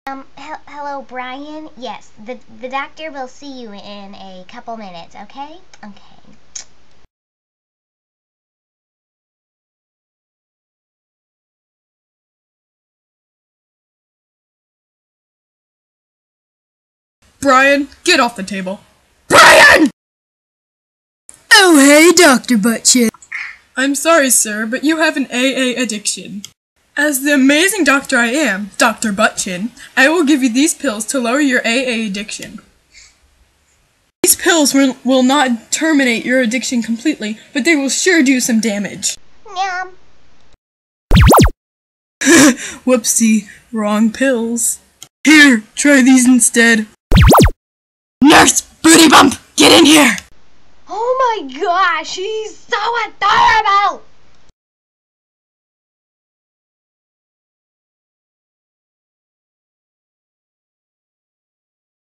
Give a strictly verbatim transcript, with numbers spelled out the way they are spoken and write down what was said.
Um, he hello, Brian? Yes, the, the doctor will see you in a couple minutes, okay? Okay. Brian, get off the table. Brian! Oh, hey, Doctor Buttchin. I'm sorry, sir, but you have an A A addiction. As the amazing doctor I am, Doctor Buttchin, I will give you these pills to lower your A A addiction. These pills will, will not terminate your addiction completely, but they will sure do some damage. Yum. Whoopsie, wrong pills. Here, try these instead. Nurse Booty Bump, get in here! Oh my gosh, he's so adorable!